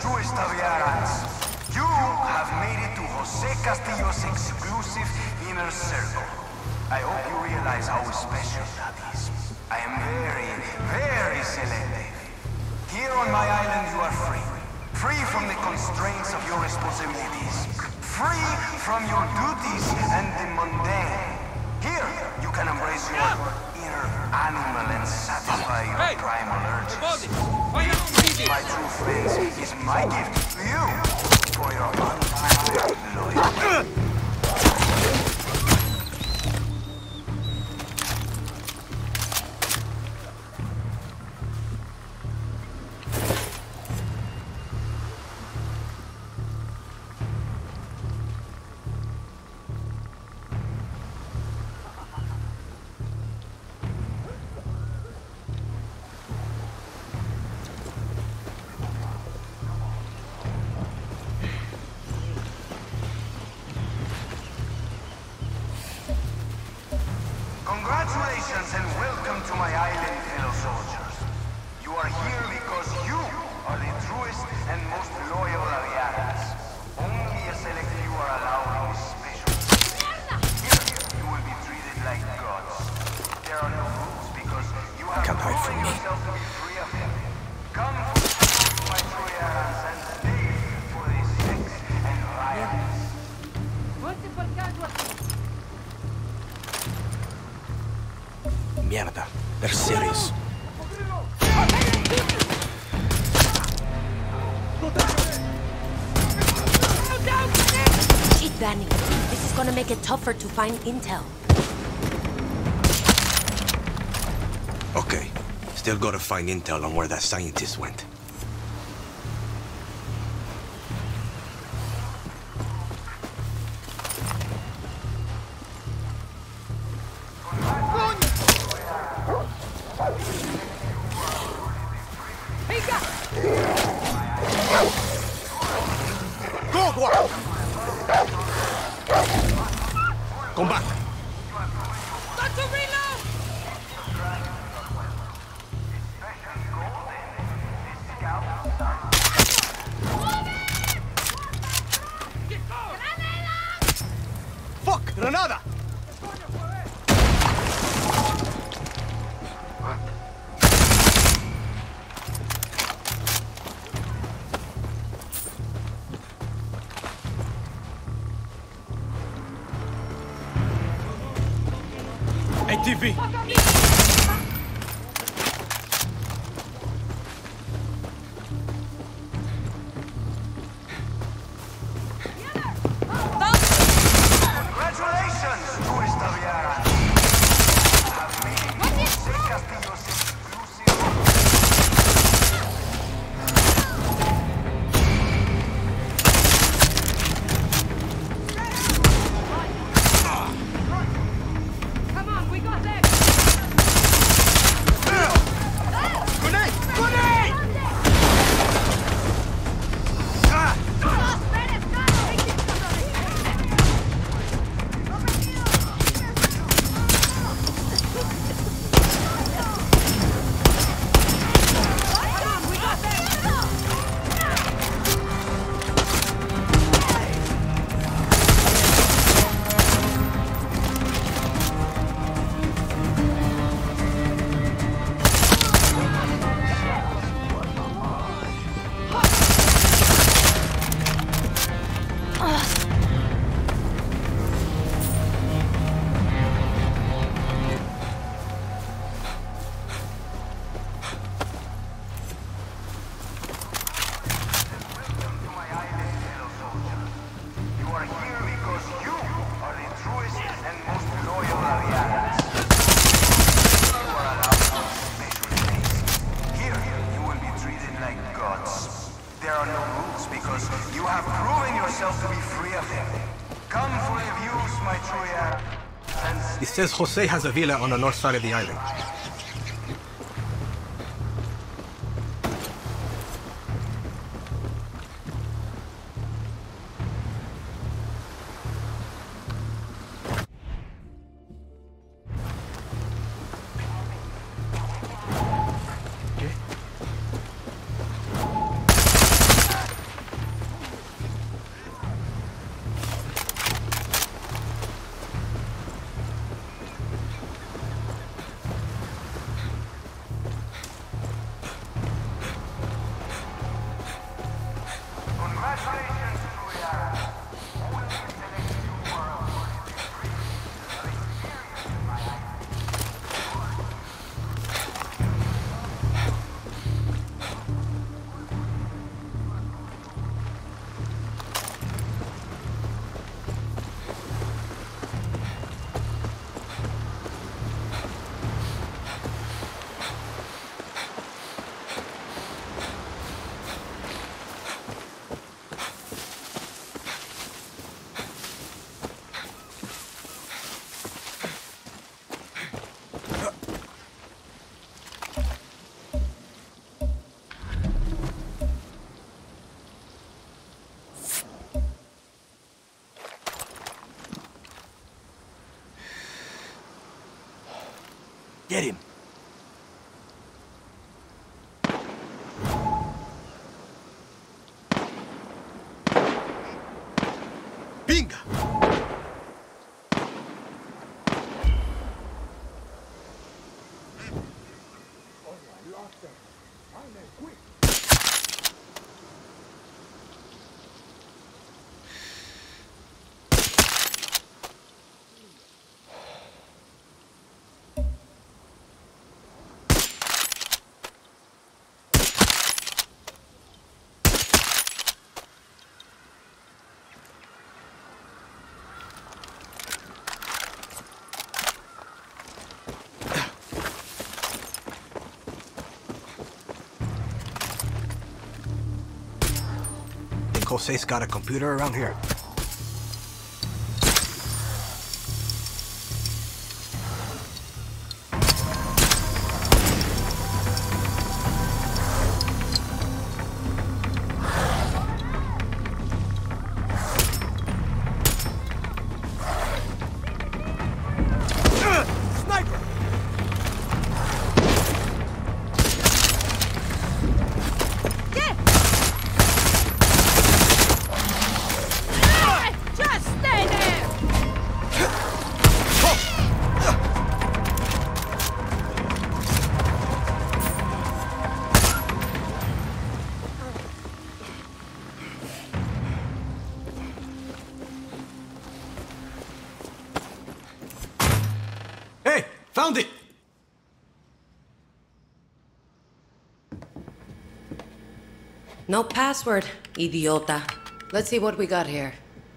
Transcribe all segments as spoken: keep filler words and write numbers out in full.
truest of Yarans. You have made it to Jose Castillo's exclusive inner circle. I hope you realize how special that is. I am very, very selective. Here on my island you are free. Free from the constraints of your responsibilities. Free from your duties and the mundane. Here, you can embrace your inner animal and satisfy your Hey! primal urges. Why not read My true friends is my gift to you for your undying loyalty. Congratulations and welcome to my island, fellow soldiers. You are here because you are the truest and most loyal of Yarans. Only a select few are allowed in this special place. Here, you will be treated like gods. There are no rules because you have Can't hide from proven me. yourself to be free of them. Come to my true Yarans and stay for the sex and violence. Mierda, they're serious. Keep banning. This is gonna make it tougher to find intel. Okay, still gotta find intel on where that scientist went. Come back! Got to reload! Fuck! Granada! A T V! Congratulations, tourist of Yarans. You have made it to Jose Castillo's exclusive. Come on, we got them! Grenade! Grenade! Ah! It says Jose has a villa on the north side of the island. Get him. Binga! Jose's got a computer around here. Hey, found it! No password, idiota. Let's see what we got here.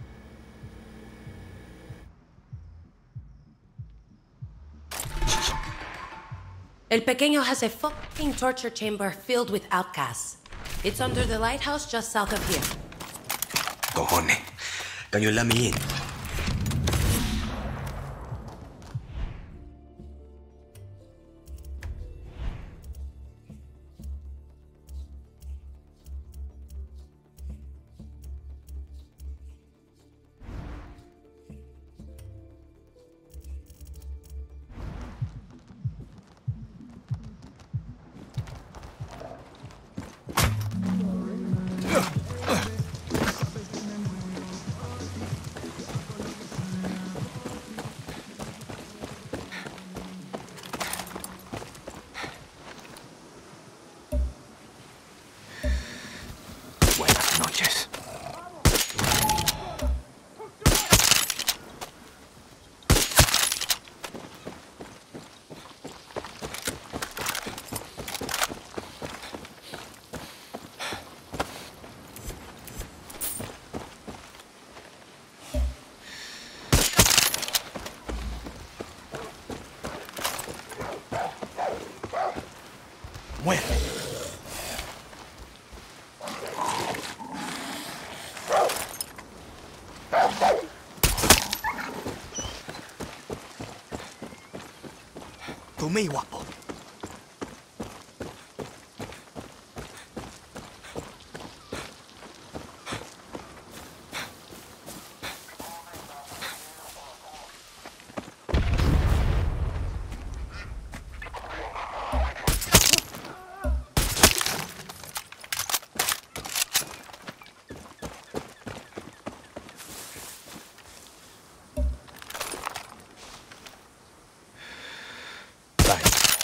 El Pequeño has a fucking torture chamber filled with outcasts. It's under the lighthouse just south of here. Cojones. Can you let me in? Buenas noches. Muere. Tú me guapo. Bye.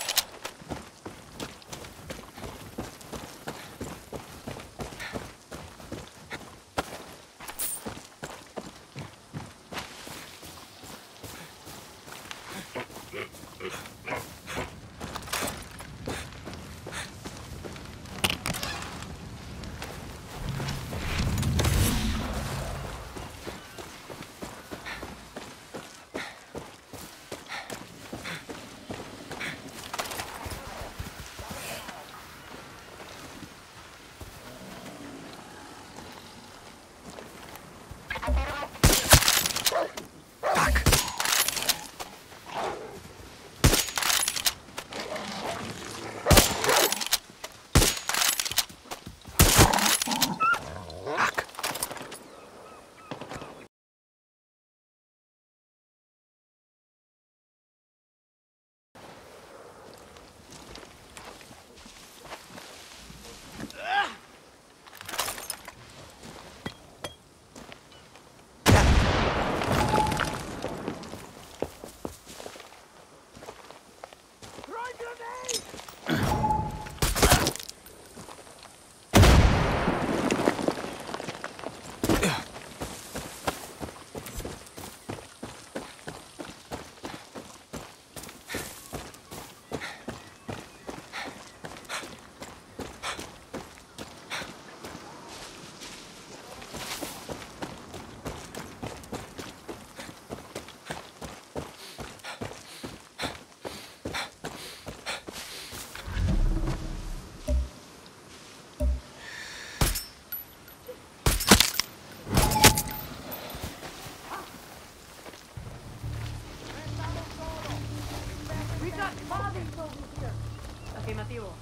objetivo.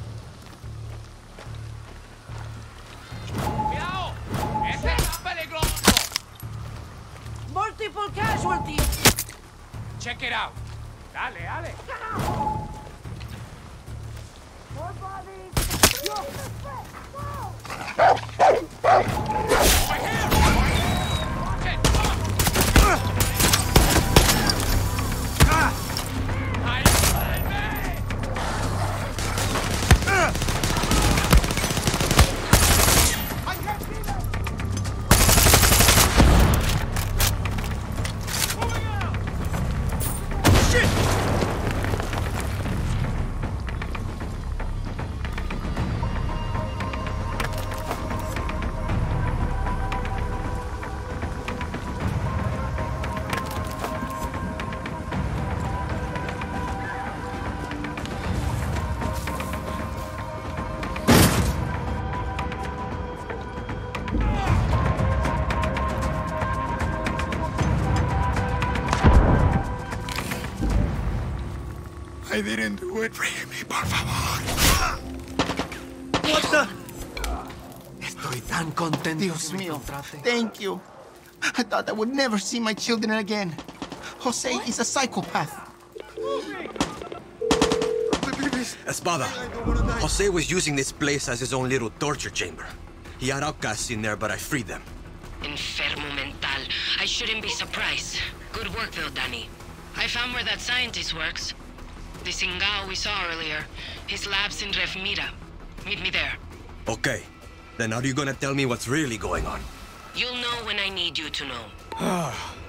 ¡Cuidado! ¡Ese está peligroso! Multiple casualties! Check it out. Dale, dale. More bodies! Yo! Over here! Watch it! Ahí, vuelve. I didn't do it. Free me, por favor. What the? Estoy tan contento. Dios mío, thank you. I thought I would never see my children again. Jose is a psychopath. Espada, Jose was using this place as his own little torture chamber. He had outcasts in there, but I freed them. Enfermo mental. I shouldn't be surprised. Good work, though, Danny. I found where that scientist works. The Singao we saw earlier. His lab's in Rev Mira. Meet me there. Okay. Then are you gonna tell me what's really going on? You'll know when I need you to know.